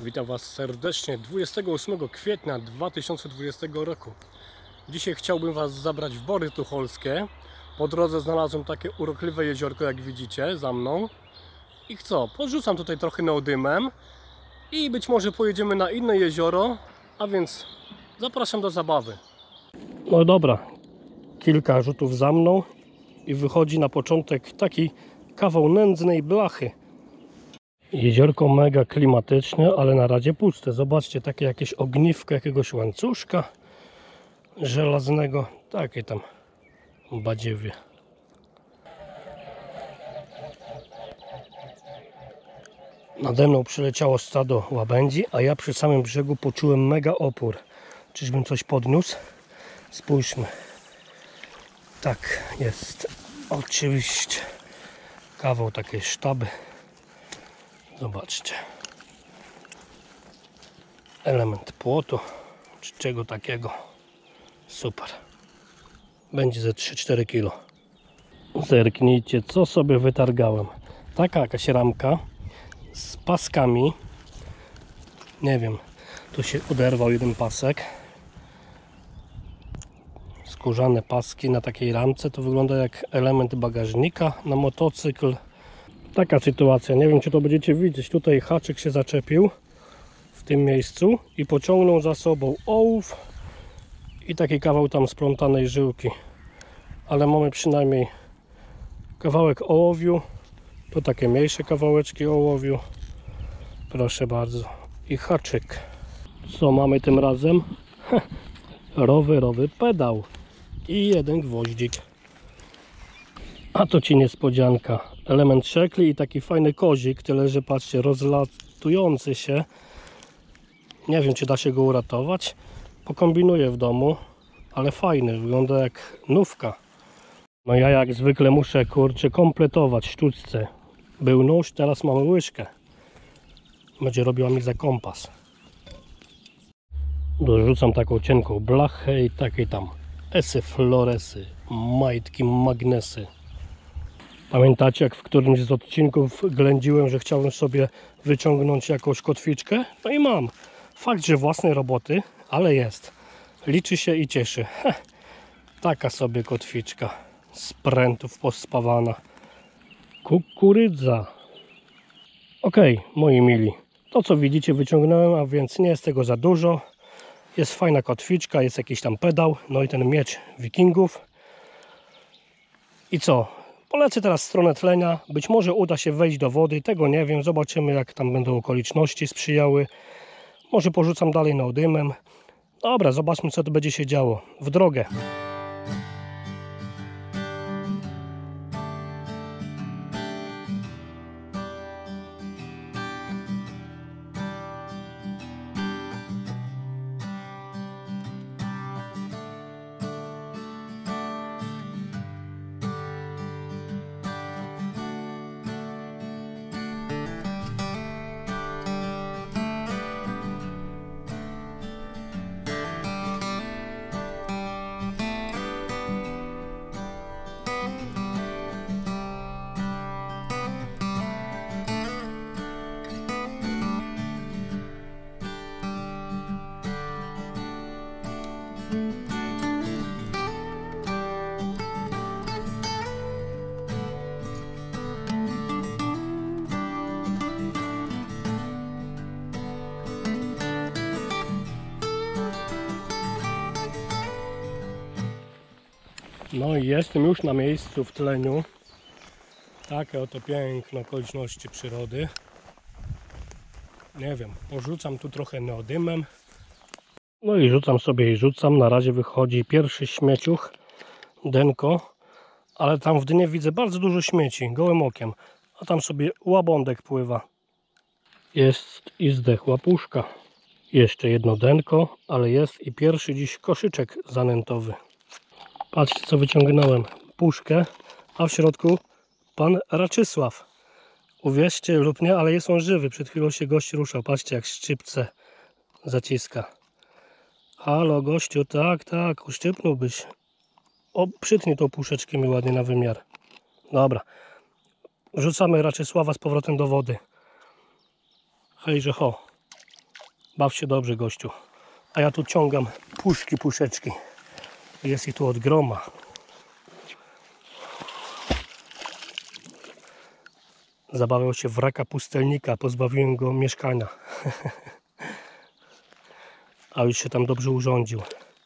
Witam Was serdecznie 28 kwietnia 2020 roku. Dzisiaj chciałbym Was zabrać w Bory Tucholskie. Po drodze znalazłem takie urokliwe jeziorko, jak widzicie za mną. I co? Podrzucam tutaj trochę neodymem i być może pojedziemy na inne jezioro, a więc zapraszam do zabawy. No dobra, kilka rzutów za mną i wychodzi na początek taki kawał nędznej blachy. Jeziorko mega klimatyczne, ale na razie puste. Zobaczcie, takie jakieś ogniwko jakiegoś łańcuszka żelaznego. Takie tam badziewie. Nade mną przyleciało stado łabędzi, a ja przy samym brzegu poczułem mega opór. Czyżbym coś podniósł? Spójrzmy. Tak jest. Oczywiście. Kawał takiej sztaby. Zobaczcie. Element płotu, czy czego takiego. Super. Będzie ze 3-4 kg. Zerknijcie, co sobie wytargałem. Taka jakaś ramka z paskami. Nie wiem, tu się oderwał jeden pasek. Skórzane paski na takiej ramce. To wygląda jak element bagażnika na motocykl. Taka sytuacja, nie wiem, czy to będziecie widzieć. Tutaj haczyk się zaczepił w tym miejscu i pociągnął za sobą ołów i taki kawał tam splątanej żyłki. Ale mamy przynajmniej kawałek ołowiu. Tu takie mniejsze kawałeczki ołowiu. Proszę bardzo. I haczyk. Co mamy tym razem? Rowerowy pedał i jeden gwoździk. A to ci niespodzianka. Element szekli i taki fajny kozik, tyle że patrzcie, rozlatujący się. Nie wiem, czy da się go uratować. Pokombinuję w domu, ale fajny, wygląda jak nówka. No ja jak zwykle muszę, kurczę, kompletować sztuczce. Był nóż, teraz mamy łyżkę. Będzie robiła mi za kompas. Dorzucam taką cienką blachę i takie tam esy, floresy, majtki, magnesy. Pamiętacie, jak w którymś z odcinków ględziłem, że chciałbym sobie wyciągnąć jakąś kotwiczkę? No i mam. Fakt, że własnej roboty, ale jest. Liczy się i cieszy. Taka sobie kotwiczka z prętów pospawana. Kukurydza. Ok, moi mili. To, co widzicie, wyciągnąłem, a więc nie jest tego za dużo. Jest fajna kotwiczka, jest jakiś tam pedał. No i ten miecz wikingów. I co? Polecę teraz w stronę tlenia. Być może uda się wejść do wody. Tego nie wiem. Zobaczymy, jak tam będą okoliczności sprzyjały. Może porzucam dalej neodymem. Dobra, zobaczmy, co tu będzie się działo. W drogę. No i jestem już na miejscu w tleniu. Takie oto piękne okoliczności przyrody. Nie wiem, porzucam tu trochę neodymem. No i rzucam sobie i rzucam. Na razie wychodzi pierwszy śmieciuch, denko. Ale tam w dnie widzę bardzo dużo śmieci, gołym okiem. A tam sobie łabądek pływa. Jest i zdechła puszka. Jeszcze jedno denko, ale jest i pierwszy dziś koszyczek zanętowy. Patrzcie, co wyciągnąłem. Puszkę, a w środku pan Raczysław. Uwierzcie lub nie, ale jest on żywy. Przed chwilą się gość ruszał. Patrzcie, jak szczypce zaciska. Halo, gościu, tak, tak, uszczypnąłbyś. O, przytnij tą puszeczkę mi ładnie na wymiar. Dobra. Wrzucamy Raczysława z powrotem do wody. Hejże ho. Baw się dobrze, gościu. A ja tu ciągam puszeczki. Jest ich tu od groma. Zabawiał się w raka pustelnika, pozbawiłem go mieszkania. A już się tam dobrze urządził.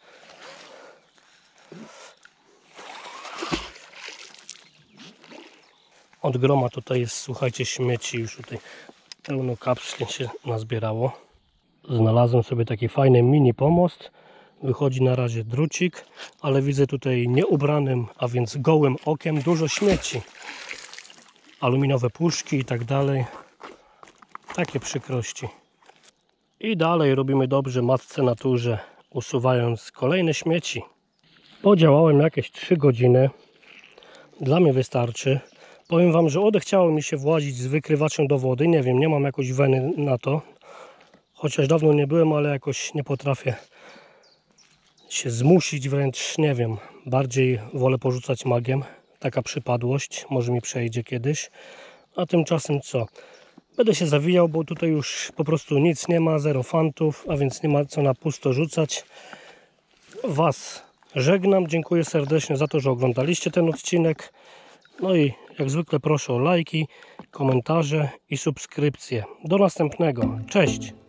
Od groma tutaj jest, słuchajcie, śmieci. Już tutaj pełno kapslin się nazbierało. Znalazłem sobie taki fajny mini pomost. Wychodzi na razie drucik, ale widzę tutaj nieubranym, a więc gołym okiem dużo śmieci. Aluminiowe puszki i tak dalej. Takie przykrości. I dalej robimy dobrze matce naturze, usuwając kolejne śmieci. Podziałałem jakieś 3 godziny. Dla mnie wystarczy. Powiem wam, że odechciało mi się włazić z wykrywaczem do wody. Nie wiem, nie mam jakoś weny na to. Chociaż dawno nie byłem, ale jakoś nie potrafię się zmusić, wręcz nie wiem. Bardziej wolę porzucać magiem. Taka przypadłość, może mi przejdzie kiedyś. A tymczasem co? Będę się zawijał, bo tutaj już po prostu nic nie ma, zero fantów, a więc nie ma co na pusto rzucać. Was żegnam, dziękuję serdecznie za to, że oglądaliście ten odcinek. No i jak zwykle proszę o lajki, komentarze i subskrypcje. Do następnego. Cześć!